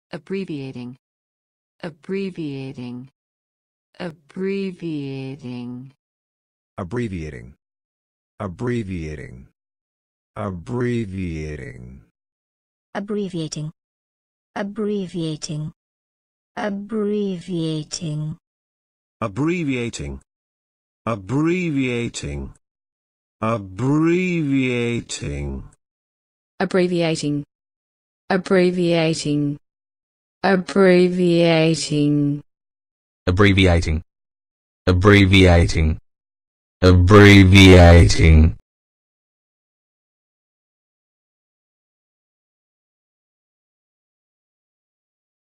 abbreviating, abbreviating, abbreviating, abbreviating, abbreviating, abbreviating, abbreviating, abbreviating, abbreviating, abbreviating, abbreviating, abbreviating, abbreviating, abbreviating, abbreviating, abbreviating, abbreviating, abbreviating.